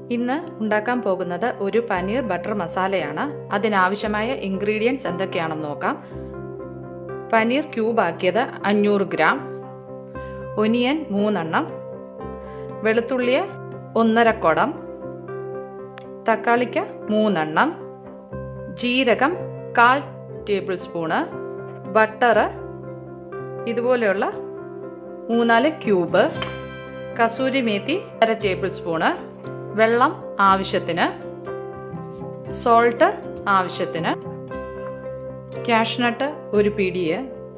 ഇന്ന് ഉണ്ടാക്കാൻ പോകുന്നത് ഒരു പനീർ ബട്ടർ മസാലയാണ്. അതിനാവശ്യമായ ഇൻഗ്രീഡിയൻസ് എന്തൊക്കെയാണെന്ന് നോക്കാം. പനീർ ക്യൂബ് ആക്കിയത് 500 ഗ്രാം, ഒനിയൻ 3 എണ്ണം, വെളുത്തുള്ളി 1.5 കുടം, തക്കാളിക്ക് 3 എണ്ണം, ജീരകം 1/4 ടേബിൾ സ്പൂണ്, ബട്ടർ ഇതുപോലെയുള്ള 3-4 cube, kasuri methi 1/2 tablespoon, വെള്ളം ആവശ്യത്തിന്, സോൾട്ട് ആവശ്യത്തിന്, കാഷ്നട്ട് 1 പിടിയെ,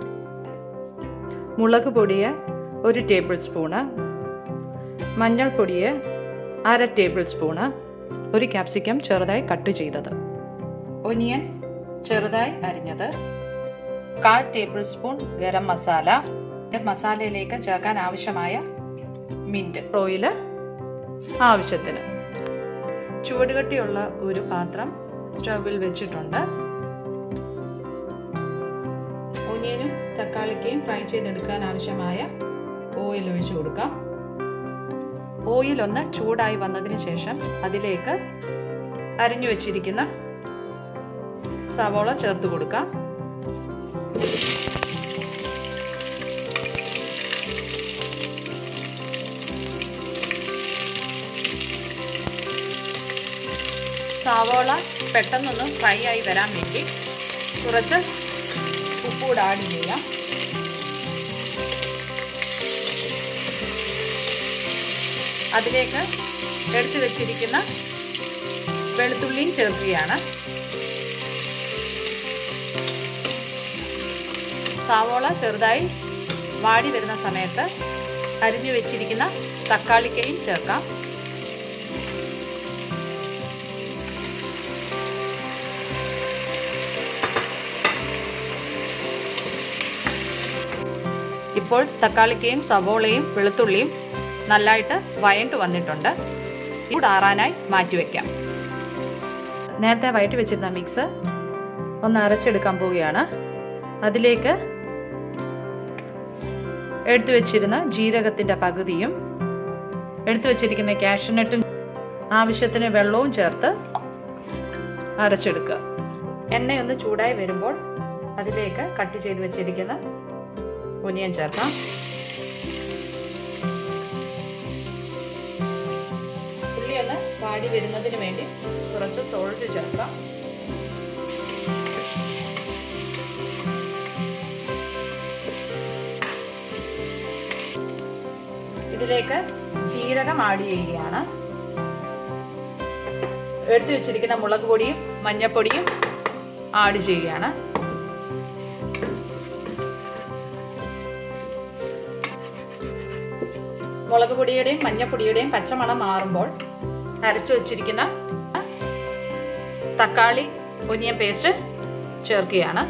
മുളക് പൊടിയെ 1 ടേബിൾ സ്പൂണ്, മഞ്ഞൾപ്പൊടിയെ 1/2 ടേബിൾ സ്പൂണ്, ഒരു ക്യാപ്സിക്കം ചെറുതായി കട്ട് ചെയ്തത്, ഒനിയൻ ചെറുതായി അരിഞ്ഞത്, 1/4 ടേബിൾ സ്പൂൺ ഗരം മസാല, മസാലയിലേക്ക് ചേർക്കാൻ ആവശ്യമായ മിന്റ്, ഓയിൽ ആവശ്യത്തിന്. ചുവടുകട്ടിയുള്ള ഒരു പാത്രം സ്റ്റൗവിൽ വെച്ചിട്ടുണ്ട്. ഒനിയനും തക്കാളിക്കയും ഫ്രൈ ചെയ്തെടുക്കാൻ ആവശ്യമായ ഓയിൽ ഒഴിച്ചു കൊടുക്കാം. ഓയിൽ ഒന്ന് ചൂടായി വന്നതിന് ശേഷം അതിലേക്ക് അരിഞ്ഞു വെച്ചിരിക്കുന്ന സവോള ചേർത്ത് കൊടുക്കാം. സവോള പെട്ടെന്നൊന്ന് ഫ്രൈ ആയി വരാൻ വേണ്ടി കുറച്ച് ഉപ്പ് കൂടെ ആഡ് ചെയ്യാം. അതിലേക്ക് എടുത്തു വെച്ചിരിക്കുന്ന വെളുത്തുള്ളിയും ചേർക്കുകയാണ്. സവോള ചെറുതായി വാടി വരുന്ന സമയത്ത് അരിഞ്ഞു വെച്ചിരിക്കുന്ന തക്കാളിക്കയും ചേർക്കാം. ഇപ്പോൾ തക്കാളിക്കയും സവോളയും വെളുത്തുള്ളിയും നല്ലതായിട്ട് വഴണ്ട് വന്നിട്ടുണ്ട്. ചൂടാറാനായി മാറ്റിവെക്കാം. നേരത്തെ വഴറ്റി വെച്ചിരുന്ന മിക്സ് ഒന്ന് അരച്ചെടുക്കാൻ പോവുകയാണ്. അതിലേക്ക് എടുത്തു വെച്ചിരുന്ന ജീരകത്തിൻ്റെ പകുതിയും എടുത്തു വെച്ചിരിക്കുന്ന കാഷ്നട്ടും ആവശ്യത്തിന് വെള്ളവും ചേർത്ത് അരച്ചെടുക്കുക. എണ്ണയൊന്ന് ചൂടായി വരുമ്പോൾ അതിലേക്ക് കട്ട് ചെയ്ത് വെച്ചിരിക്കുന്ന ഒനിയൻ ചേർക്കാം. ഉള്ളി ഒന്ന് വാടി വരുന്നതിന് വേണ്ടി കുറച്ച് സോൾട്ട് ചേർക്കാം. ഇതിലേക്ക് ജീരകം ആഡ് ചെയ്യുകയാണ്. എടുത്തു വെച്ചിരിക്കുന്ന മുളക് പൊടിയും മഞ്ഞൾപ്പൊടിയും ആഡ് ചെയ്യുകയാണ്. മുളക് പൊടിയുടെയും മഞ്ഞൾപ്പൊടിയുടെയും പച്ചമണം മാറുമ്പോൾ അരച്ചു വെച്ചിരിക്കുന്ന തക്കാളി ഒനിയൻ പേസ്റ്റ് ചേർക്കുകയാണ്.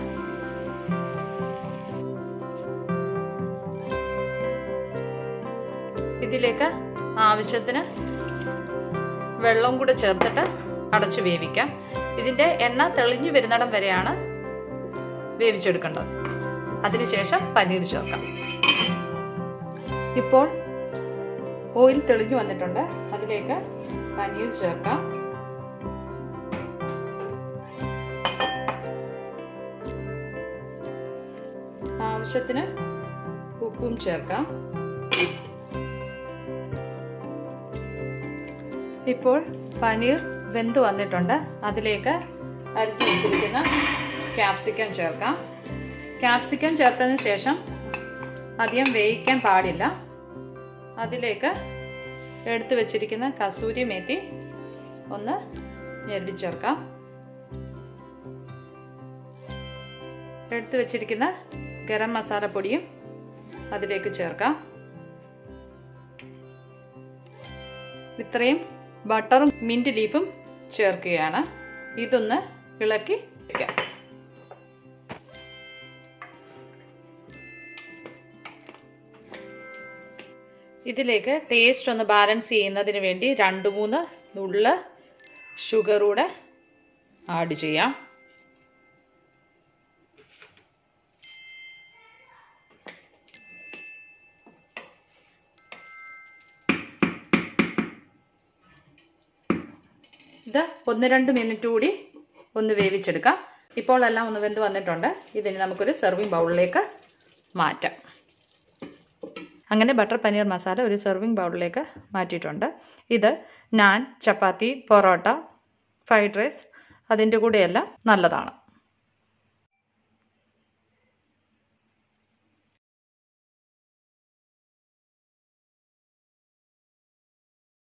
ഇതിലേക്ക് ആവശ്യത്തിന് വെള്ളം കൂടെ ചേർത്തിട്ട് അടച്ചു വേവിക്കാം. ഇതിൻ്റെ എണ്ണ തെളിഞ്ഞു വരുന്നിടം വരെയാണ് വേവിച്ചെടുക്കേണ്ടത്. അതിനുശേഷം പനീർ ചേർക്കാം. ഇപ്പോൾ ഓയിൽ തെളിഞ്ഞു വന്നിട്ടുണ്ട്. അതിലേക്ക് പനീർ ചേർക്കാം. ആവശ്യത്തിന് ഉപ്പും ചേർക്കാം. ഇപ്പോൾ പനീർ വെന്ത് വന്നിട്ടുണ്ട്. അതിലേക്ക് അരിഞ്ഞു വെച്ചിരിക്കുന്ന ക്യാപ്സിക്കം ചേർക്കാം. ക്യാപ്സിക്കം ചേർത്തതിന് ശേഷം അധികം വേവിക്കാൻ പാടില്ല. അതിലേക്ക് എടുത്തു വെച്ചിരിക്കുന്ന കസൂരി മേത്തി ഒന്ന് ഞെരടി ചേർക്കാം. എടുത്തു വെച്ചിരിക്കുന്ന ഗരം മസാല പൊടിയും അതിലേക്ക് ചേർക്കാം. ഇത്രയും ബട്ടറും മിന്റ് ലീഫും ചേർക്കുകയാണ്. ഇതൊന്ന് ഇളക്കി വയ്ക്കാം. ഇതിലേക്ക് ടേസ്റ്റ് ഒന്ന് ബാലൻസ് ചെയ്യുന്നതിന് വേണ്ടി 2-3 നുള്ള് ഷുഗർ കൂടെ ആഡ് ചെയ്യാം. ഇത് 1-2 മിനിറ്റ് കൂടി ഒന്ന് വേവിച്ചെടുക്കാം. ഇപ്പോൾ എല്ലാം ഒന്ന് വെന്ത് വന്നിട്ടുണ്ട്. ഇതിന് നമുക്കൊരു സെർവിങ് ബൗളിലേക്ക് മാറ്റാം. അങ്ങനെ ബട്ടർ പനീർ മസാല ഒരു സെർവിങ് ബൗളിലേക്ക് മാറ്റിയിട്ടുണ്ട്. ഇത് നാൻ, ചപ്പാത്തി, പൊറോട്ട, ഫ്രൈഡ് റൈസ് അതിൻ്റെ കൂടെയെല്ലാം നല്ലതാണ്.